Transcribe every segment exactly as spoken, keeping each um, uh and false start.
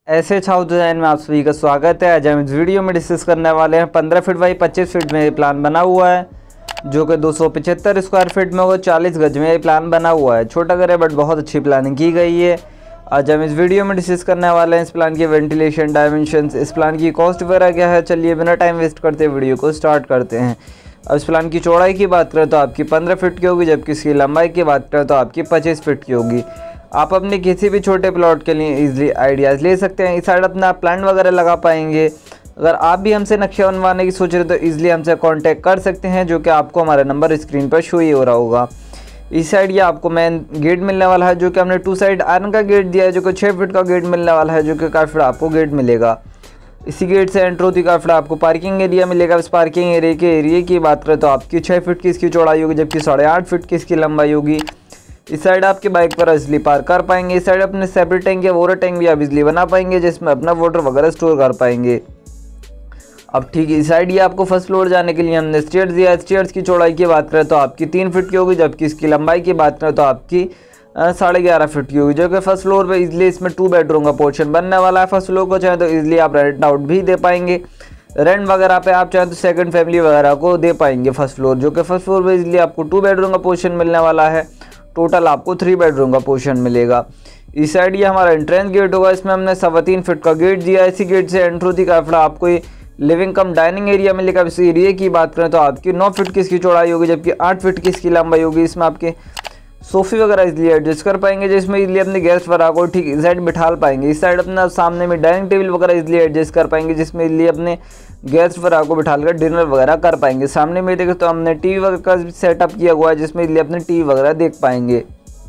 ऐसे छाव डिज़ाइन में आप सभी का स्वागत है। आज हम इस वीडियो में डिस्कस करने वाले हैं पंद्रह फीट बाई पच्चीस फीट में ये प्लान बना हुआ है, जो कि दो सौ पचहत्तर स्क्वायर फीट में होगा। चालीस गज में ये प्लान बना हुआ है। छोटा घर है बट बहुत अच्छी प्लानिंग की गई है। आज हम इस वीडियो में डिस्कस करने वाले हैं इस प्लान की वेंटिलेशन डायमेंशंस, इस प्लान की कॉस्ट वगैरह क्या है। चलिए बिना टाइम वेस्ट करते वीडियो को स्टार्ट करते हैं। अब इस प्लान की चौड़ाई की बात करें तो आपकी पंद्रह फीट की होगी, जबकि इसकी लंबाई की बात करें तो आपकी पच्चीस फीट की होगी। आप अपने किसी भी छोटे प्लॉट के लिए इजीली आइडियाज़ ले सकते हैं। इस साइड अपना आप प्लांट वगैरह लगा पाएंगे। अगर आप भी हमसे नक्शा बनवाने की सोच रहे हैं तो इजीली हमसे कांटेक्ट कर सकते हैं, जो कि आपको हमारा नंबर स्क्रीन पर शो ही हो रहा होगा। इस साइड ये आपको मेन गेट मिलने वाला है, जो कि हमने टू साइड आयरन का गेट दिया है, जो कि छः फीट का गेट मिलने वाला है, जो कि काफ़ी फीट आपको गेट मिलेगा। इसी गेट से एंटर होती काफ़ी फीट आपको पार्किंग एरिया मिलेगा। इस पार्किंग एरिया के एरिया की बात करें तो आपकी छः फीट की इसकी चौड़ाई होगी, जबकि साढ़े आठ फीट की इसकी लंबाई होगी। इस साइड आपके बाइक पर इजली पार्क कर पाएंगे। इस साइड अपने सेपरेट टैंक या वाटर टैंक भी आप इजली बना पाएंगे, जिसमें अपना वाटर वगैरह स्टोर कर पाएंगे। अब ठीक इस साइड ये आपको फर्स्ट फ्लोर जाने के लिए हमने स्टेयर्स दिया है। स्टेयर्स की चौड़ाई की बात करें तो आपकी तीन फीट की होगी, जबकि इसकी लंबाई की बात करें तो आपकी साढ़े ग्यारह फीट की होगी, जो कि फर्स्ट फ्लोर पे इजली इसमें टू बेडरूम का पोर्शन बनने वाला है। फर्स्ट फ्लोर को चाहे तो इजली आप रेंट आउट भी दे पाएंगे। रेंट वगैरह पे आप चाहें तो सेकंड फैमिली वगैरह को दे पाएंगे फर्स्ट फ्लोर, जो कि फर्स्ट फ्लोर पे इजली आपको टू बेडरूम का पोर्शन मिलने वाला है। टोटल आपको थ्री बेडरूम का पोर्शन मिलेगा। इस साइड ये हमारा एंट्रेंस गेट होगा। इसमें हमने सवा तीन फीट का गेट दिया है। इसी गेट से एंटर होती काफ़ी आपको ये लिविंग कम डाइनिंग एरिया मिलेगा। इस एरिया की बात करें तो आपकी नौ फीट की इसकी चौड़ाई होगी, जबकि आठ फीट की इसकी लंबाई होगी। इसमें आपके सोफे वगैरह इसलिए एडजस्ट कर पाएंगे, जिसमें इसलिए अपने गेस्ट वगैरह को ठीक इस साइड बिठा पाएंगे। इस साइड अपना सामने में डाइनिंग टेबल वगैरह इसलिए एडजस्ट कर पाएंगे, जिसमें इसलिए अपने गेस्ट वगैरह को बिठाकर डिनर वगैरह कर पाएंगे। सामने में देखें तो हमने टीवी वगैरह का सेटअप किया हुआ है, जिसमें इसलिए अपने टीवी वगैरह देख पाएंगे।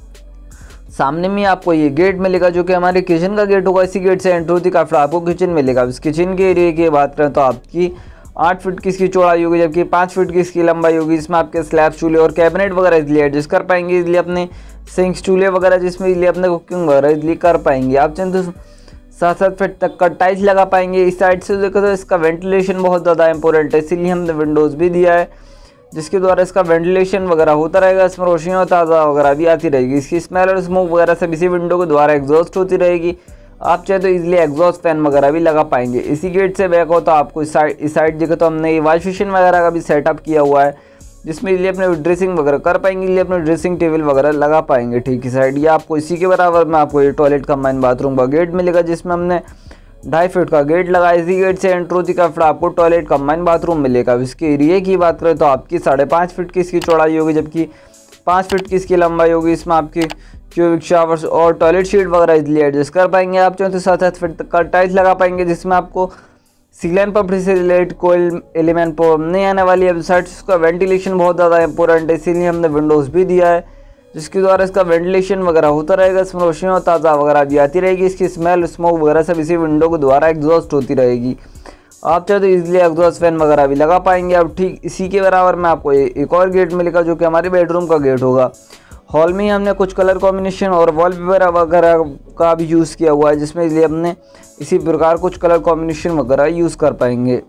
सामने में आपको ये गेट मिलेगा, जो कि हमारे किचन का गेट होगा। इसी गेट से एंटर होती काफ़ी आपको किचन मिलेगा। इस किचन के एरिया की बात करें तो आपकी आठ फीट की इसकी चौड़ाई होगी, जबकि पाँच फीट की इसकी लंबाई होगी। इसमें आपके स्लैब चूल्हे और कैबिनेट वगैरह इसलिए एडजस्ट कर पाएंगे, इसलिए अपने सिंक चूल्हे वगैरह, जिसमें इसलिए अपने कुकिंग वगैरह इसलिए कर पाएंगे। आप चाहें तो सात सात फीट तक का टाइल्स लगा पाएंगे। इस साइड से देखो तो इसका वेंटिलेशन बहुत ज़्यादा इंपॉर्टेंट है, इसीलिए हमने विंडोज़ भी दिया है, जिसके द्वारा इसका वेंटिलेशन वगैरह होता रहेगा। इसमें रोशनी और ताज़ा वगैरह भी आती रहेगी। इसकी स्मेल और स्मोक वगैरह सब इसी विंडो के द्वारा एग्जॉस्ट होती रहेगी। आप चाहे तो इजीली एग्जॉस्ट फैन वगैरह भी लगा पाएंगे। इसी गेट से बैक हो तो आपको इस साइड इस साइड जगह तो हमने ये वॉश बेसिन वगैरह का भी सेटअप किया हुआ है, जिसमें इसलिए अपने ड्रेसिंग वगैरह कर पाएंगे, इसलिए अपने ड्रेसिंग टेबल वगैरह लगा पाएंगे। ठीक इस साइड ये आपको इसी के बराबर में आपको ये टॉयलेट कंबाइन बाथरूम का गेट मिलेगा, जिसमें हमने ढाई फीट का गेट लगाया। इसी गेट से एंटर होती का फिर आपको टॉयलेट कंबाइन बाथरूम मिलेगा। इसके एरिया की बात करें तो आपकी साढ़े पाँच फीट की इसकी चौड़ाई होगी, जबकि पाँच फीट की इसकी लंबाई होगी। इसमें आपकी क्यूबिक शावर्स और टॉयलेट शीट वगैरह इसलिए एडजस्ट कर पाएंगे। आप चाहें तो सात सात फीट तक का टाइल्स लगा पाएंगे, जिसमें आपको सीलन पंप से रिलेटेड कोई एलिमेंट प्रॉब्लम नहीं आने वाली है। साइड से उसका वेंटिलेशन बहुत ज़्यादा इंपॉर्टेंट है, इसीलिए हमने विंडोज़ भी दिया है, जिसके द्वारा इसका वेंटिलेशन वगैरह होता रहेगा। इसमें रोशनी और ताज़ा वगैरह भी आती रहेगी। इसकी स्मेल स्मोक वगैरह सब इसी विंडो के द्वारा एग्जॉस्ट होती रहेगी। आप चाहे तो इजीली एग्जॉस्ट फैन वगैरह भी लगा पाएंगे। अब ठीक इसी के बराबर में आपको एक और गेट मिलेगा, जो कि हमारे बेडरूम का गेट होगा। हॉल में ही हमने कुछ कलर कॉम्बिनेशन और वॉलपेपर वगैरह का भी यूज़ किया हुआ है, जिसमें इसलिए हमने इसी प्रकार कुछ कलर कॉम्बिनेशन वगैरह यूज़ कर पाएंगे।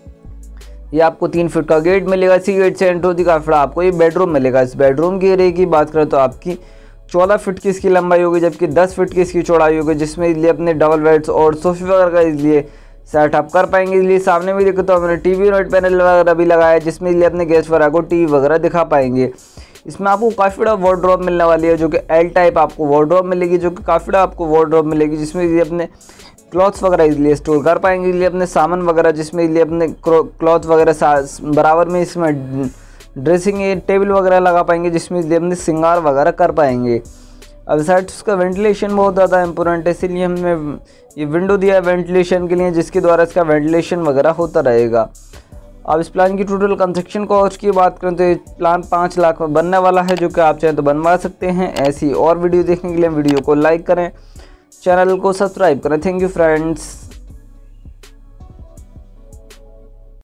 ये आपको तीन फीट का गेट मिलेगा। इसी गेट से एंटर होती काफ़ी आपको ये बेडरूम मिलेगा। इस बेडरूम के एरिया की बात करें तो आपकी चौदह फीट की इसकी लंबाई होगी, जबकि दस फीट की इसकी चौड़ाई होगी, जिसमें इसलिए अपने डबल बेड्स और सोफे वगैरह का इसलिए सेटअप कर पाएंगे। इसलिए सामने भी देखो तो हमने टीवी यूनिट पैनल वगैरह भी लगाया है, जिसमें इसलिए अपने गेस्ट वगैरह को टीवी वगैरह दिखा पाएंगे। इसमें आपको काफ़ी बड़ा वार्डरोब मिलने वाली है, जो कि एल टाइप आपको वार्डरोब मिलेगी, जो कि काफ़ी बड़ा आपको वार्डरोब मिलेगी, जिसमें इसलिए अपने क्लॉथ्स वगैरह इसलिए स्टोर कर पाएंगे। इसलिए अपने सामान वगैरह, जिसमें इसलिए अपने क्लॉथ वगैरह बराबर में इसमें ड्रेसिंग टेबल वगैरह लगा पाएंगे, जिसमें इसलिए अपने श्रृंगार वगैरह कर पाएंगे। अब साइड उसका वेंटिलेशन बहुत ज़्यादा इंपॉर्टेंट है, इसीलिए हमने ये विंडो दिया है वेंटिलेशन के लिए, जिसके द्वारा इसका वेंटिलेशन वगैरह होता रहेगा। अब इस प्लान की टोटल कंस्ट्रक्शन कॉस्ट की बात करें तो ये प्लान पाँच लाख में बनने वाला है, जो कि आप चाहें तो बनवा सकते हैं। ऐसी और वीडियो देखने के लिए वीडियो को लाइक करें, चैनल को सब्सक्राइब करें। Thank you friends.